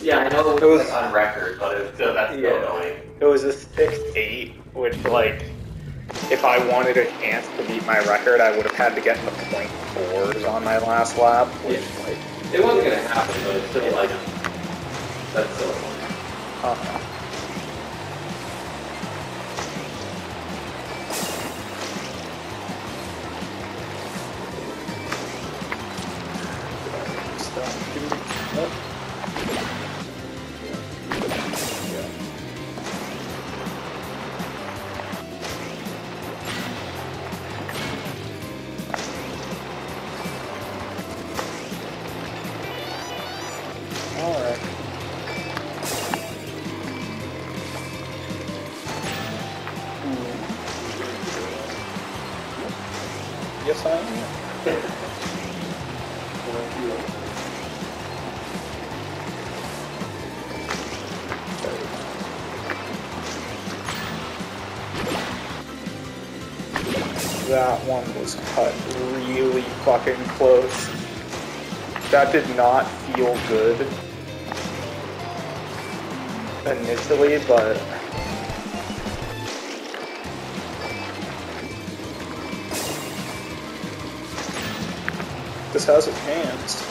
Yeah, I know it was like on record, but it's still, that's still Yeah. annoying. It was a 6-8, which, like, if I wanted a chance to beat my record, I would have had to get the .4s on my last lap, which, Yeah. like, It wasn't gonna happen, but it's still like, that's so annoying. Alright. Yes, I am. That one was cut really fucking close. That did not feel good initially, but this has a chance.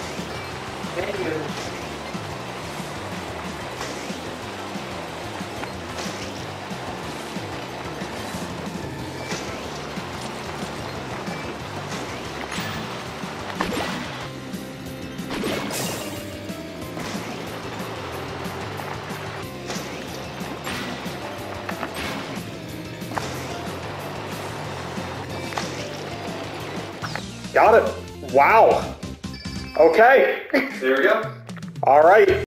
Got it. Wow. Okay. There we go. All right.